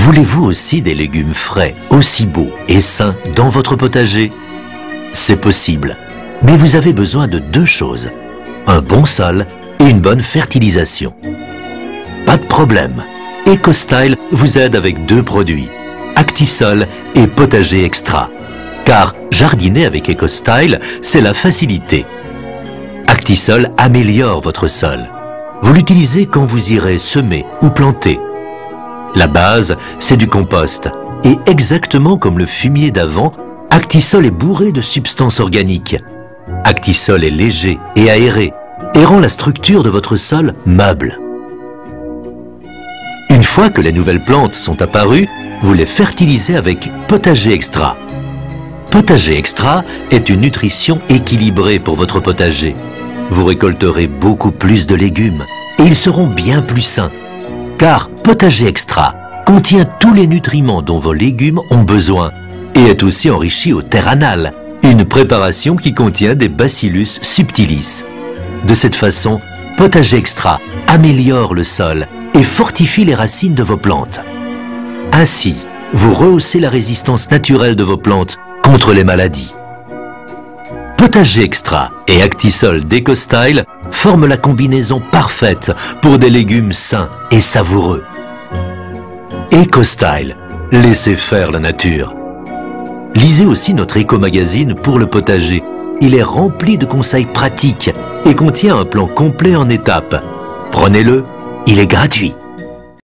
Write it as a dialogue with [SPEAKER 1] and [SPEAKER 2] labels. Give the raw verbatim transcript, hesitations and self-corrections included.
[SPEAKER 1] Voulez-vous aussi des légumes frais, aussi beaux et sains dans votre potager? C'est possible, mais vous avez besoin de deux choses, un bon sol et une bonne fertilisation. Pas de problème, EcoStyle vous aide avec deux produits, Actisol et Potager Extra. Car jardiner avec EcoStyle, c'est la facilité. Actisol améliore votre sol. Vous l'utilisez quand vous irez semer ou planter. La base, c'est du compost. Et exactement comme le fumier d'avant, Actisol est bourré de substances organiques. Actisol est léger et aéré et rend la structure de votre sol meuble. Une fois que les nouvelles plantes sont apparues, vous les fertilisez avec Potager Extra. Potager Extra est une nutrition équilibrée pour votre potager. Vous récolterez beaucoup plus de légumes et ils seront bien plus sains. Car Potager Extra contient tous les nutriments dont vos légumes ont besoin et est aussi enrichi au terranal, une préparation qui contient des Bacillus subtilis. De cette façon, Potager Extra améliore le sol et fortifie les racines de vos plantes. Ainsi, vous rehaussez la résistance naturelle de vos plantes contre les maladies. Potager Extra et Actisol d'EcoStyle forment la combinaison parfaite pour des légumes sains et savoureux. EcoStyle, laissez faire la nature. Lisez aussi notre éco-magazine pour le potager. Il est rempli de conseils pratiques et contient un plan complet en étapes. Prenez-le, il est gratuit.